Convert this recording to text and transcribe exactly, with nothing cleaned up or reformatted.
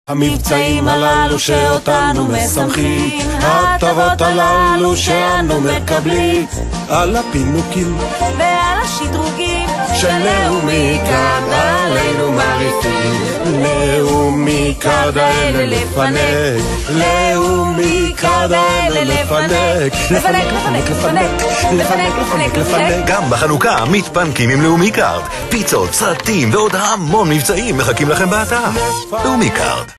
המבצעים הללו שאותנו משמחים, ההטבות הללו שאנו מקבלים, על הפינוקים ועל השדרוגים של לאומי קארד עלינו מרעיפים. לאומי קארד האלה לפנק, לאומי קארד האלה לפנק, לפנק, לפנק, לפנק, לפנק, לפנק, לפנק. גם בחנוכה מתפנקים עם לאומי קארד. פיצות, סרטים ועוד המון מבצעים מחכים לכם באתר. לאומי קארד.